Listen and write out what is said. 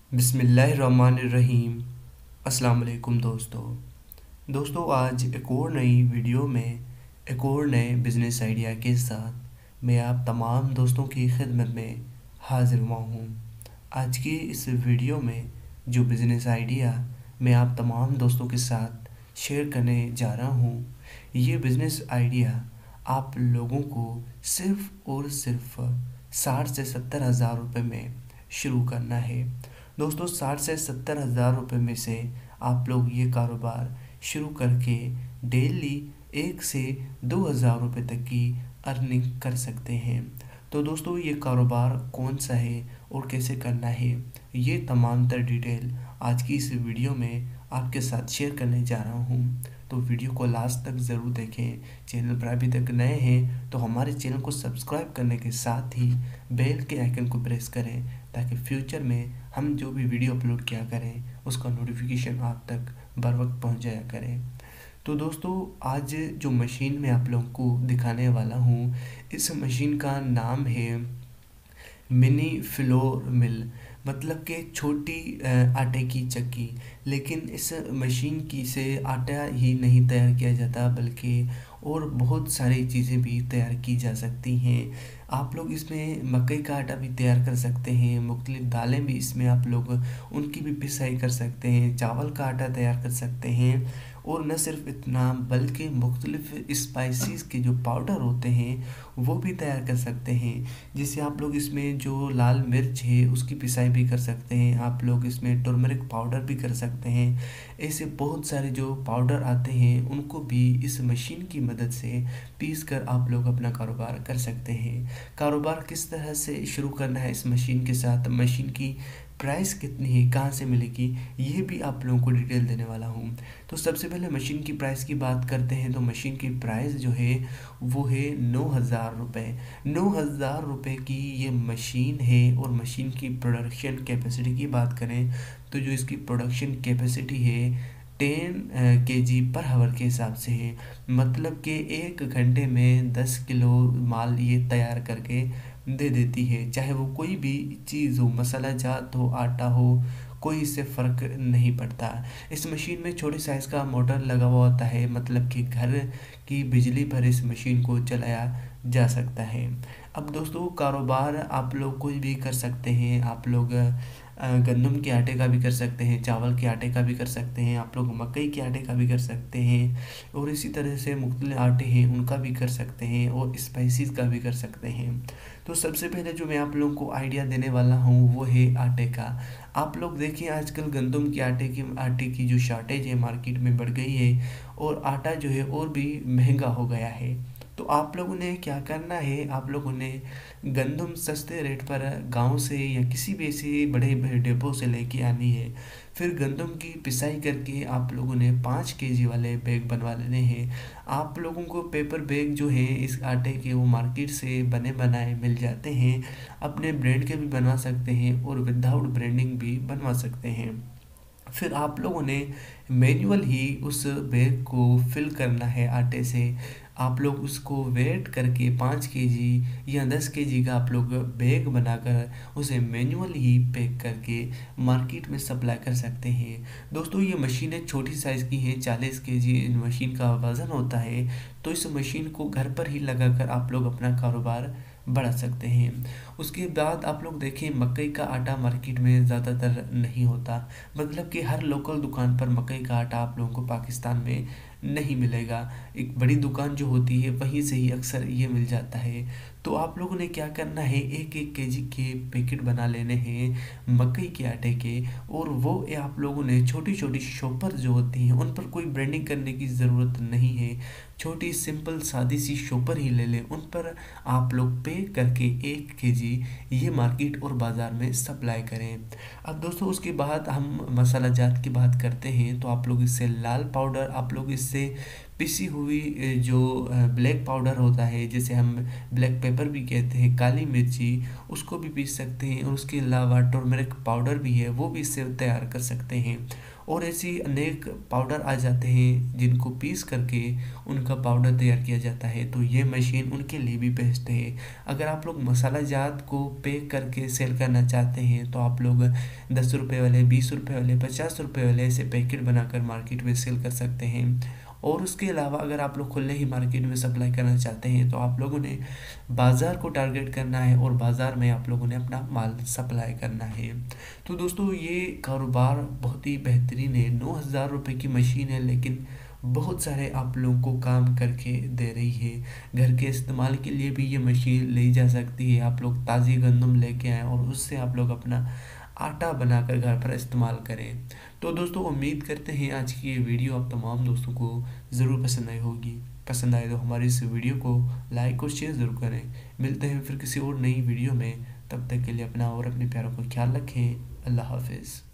बिस्मिल्लाहिर्रहमानिर्रहीम। अस्सलाम वालेकुम दोस्तों, आज एक और नई वीडियो में एक और नए बिज़नेस आइडिया के साथ मैं आप तमाम दोस्तों की खिदमत में हाज़िर हुआ हूँ। आज की इस वीडियो में जो बिज़नेस आइडिया मैं आप तमाम दोस्तों के साथ शेयर करने जा रहा हूँ, ये बिज़नेस आइडिया आप लोगों को सिर्फ़ और सिर्फ 60 से 70 हज़ार रुपये में शुरू करना है। दोस्तों, 60 से 70 हज़ार रुपये में से आप लोग ये कारोबार शुरू करके डेली 1 से 2 हज़ार रुपये तक की अर्निंग कर सकते हैं। तो दोस्तों, ये कारोबार कौन सा है और कैसे करना है, ये तमाम तर डिटेल आज की इस वीडियो में आपके साथ शेयर करने जा रहा हूँ। तो वीडियो को लास्ट तक ज़रूर देखें। चैनल पर अभी तक नए हैं तो हमारे चैनल को सब्सक्राइब करने के साथ ही बेल के आइकन को प्रेस करें, ताकि फ्यूचर में हम जो भी वीडियो अपलोड किया करें उसका नोटिफिकेशन आप तक बर वक्त पहुँच जाया करें। तो दोस्तों, आज जो मशीन मैं आप लोगों को दिखाने वाला हूँ, इस मशीन का नाम है मिनी फ्लोर मिल, मतलब कि छोटी आटे की चक्की। लेकिन इस मशीन की से आटा ही नहीं तैयार किया जाता, बल्कि और बहुत सारी चीज़ें भी तैयार की जा सकती हैं। आप लोग इसमें मकई का आटा भी तैयार कर सकते हैं, मुख्तलिफ दालें भी इसमें आप लोग उनकी भी पिसाई कर सकते हैं, चावल का आटा तैयार कर सकते हैं। और न सिर्फ इतना, बल्कि मुख्तलिफ स्पाइसेस के जो पाउडर होते हैं वो भी तैयार कर सकते हैं। जिससे आप लोग इसमें जो लाल मिर्च है उसकी पिसाई भी कर सकते हैं, आप लोग इसमें टर्मरिक पाउडर भी कर सकते हैं। ऐसे बहुत सारे जो पाउडर आते हैं उनको भी इस मशीन की मदद से पीस कर आप लोग अपना कारोबार कर सकते हैं। कारोबार किस तरह से शुरू करना है इस मशीन के साथ, मशीन की प्राइस कितनी है, कहाँ से मिलेगी, ये भी आप लोगों को डिटेल देने वाला हूँ। तो सबसे पहले मशीन की प्राइस की बात करते हैं। तो मशीन की प्राइस जो है वो है 9,000 रुपये। 9,000 रुपये की ये मशीन है। और मशीन की प्रोडक्शन कैपेसिटी की बात करें तो जो इसकी प्रोडक्शन कैपेसिटी है 10 kg पर हावर के हिसाब से है। मतलब कि 1 घंटे में 10 किलो माल ये तैयार करके दे देती है। चाहे वो कोई भी चीज़ हो, मसाला जात हो, आटा हो, कोई इससे फ़र्क नहीं पड़ता। इस मशीन में छोटे साइज़ का मोटर लगा हुआ होता है, मतलब कि घर की बिजली पर इस मशीन को चलाया जा सकता है। अब दोस्तों, कारोबार आप लोग कोई भी कर सकते हैं। आप लोग गंदम के आटे का भी कर सकते हैं, चावल के आटे का भी कर सकते हैं, आप लोग मकई के आटे का भी कर सकते हैं, और इसी तरह से मुख्तलिफ आटे हैं उनका भी कर सकते हैं, और स्पाइसेस का भी कर सकते हैं। तो सबसे पहले जो मैं आप लोगों को आइडिया देने वाला हूँ वो है आटे का। आप लोग देखिए, आजकल गंदम के आटे की जो शॉर्टेज है मार्केट में बढ़ गई है, और आटा जो है और भी महंगा हो गया है। तो आप लोगों ने क्या करना है, आप लोगों ने गंदम सस्ते रेट पर गांव से या किसी भी ऐसे बड़े डिपो से लेके आनी है। फिर गंदम की पिसाई करके आप लोगों ने 5 kg वाले बैग बनवा लेने हैं। आप लोगों को पेपर बैग जो है इस आटे के वो मार्केट से बने बनाए मिल जाते हैं। अपने ब्रांड के भी बनवा सकते हैं और विदाउट ब्रांडिंग भी बनवा सकते हैं। फिर आप लोगों ने मैनुअल ही उस बैग को फिल करना है आटे से। आप लोग उसको वेट करके 5 kg या 10 kg का आप लोग बैग बनाकर उसे मैनुअल ही पैक करके मार्केट में सप्लाई कर सकते हैं। दोस्तों, ये मशीनें छोटी साइज़ की हैं, 40 kg इन मशीन का वज़न होता है। तो इस मशीन को घर पर ही लगाकर आप लोग अपना कारोबार बढ़ा सकते हैं। उसके बाद आप लोग देखें, मकई का आटा मार्केट में ज़्यादातर नहीं होता, मतलब कि हर लोकल दुकान पर मकई का आटा आप लोगों को पाकिस्तान में नहीं मिलेगा। एक बड़ी दुकान जो होती है वहीं से ही अक्सर ये मिल जाता है। तो आप लोगों ने क्या करना है, 1-1 kg के पैकेट बना लेने हैं मकई के आटे के, और वो आप लोगों ने छोटी छोटी शॉपर जो होती हैं उन पर कोई ब्रांडिंग करने की ज़रूरत नहीं है। छोटी सिंपल सादी सी शॉपर ही ले लें, उन पर आप लोग पे करके 1 kg ये मार्केट और बाज़ार में सप्लाई करें। अब दोस्तों, उसके बाद हम मसाला जात की बात करते हैं। तो आप लोग इससे लाल पाउडर, आप लोग इससे पिसी हुई जो ब्लैक पाउडर होता है, जिसे हम ब्लैक पेपर भी कहते हैं, काली मिर्ची, उसको भी पीस सकते हैं। और उसके अलावा टर्मरिक पाउडर भी है, वो भी इससे तैयार कर सकते हैं। और ऐसी अनेक पाउडर आ जाते हैं जिनको पीस करके उनका पाउडर तैयार किया जाता है, तो ये मशीन उनके लिए भी बेस्ट है। अगर आप लोग मसाला जात को पैक करके सेल करना चाहते हैं तो आप लोग 10 रुपये वाले, 20 रुपये वाले, 50 रुपये वाले ऐसे पैकेट बनाकर मार्केट में सेल कर सकते हैं। और उसके अलावा अगर आप लोग खुले ही मार्केट में सप्लाई करना चाहते हैं तो आप लोगों ने बाज़ार को टारगेट करना है और बाज़ार में आप लोगों ने अपना माल सप्लाई करना है। तो दोस्तों ये कारोबार बहुत ही बेहतरीन है। 9,000 रुपये की मशीन है, लेकिन बहुत सारे आप लोगों को काम करके दे रही है। घर के इस्तेमाल के लिए भी ये मशीन ली जा सकती है। आप लोग ताज़ी गंदम लेके आएँ और उससे आप लोग अपना आटा बनाकर घर पर इस्तेमाल करें। तो दोस्तों उम्मीद करते हैं आज की ये वीडियो आप तमाम दोस्तों को ज़रूर पसंद आई होगी। पसंद आए तो हमारी इस वीडियो को लाइक और शेयर ज़रूर करें। मिलते हैं फिर किसी और नई वीडियो में, तब तक के लिए अपना और अपने प्यारों का ख्याल रखें। अल्लाह हाफिज़।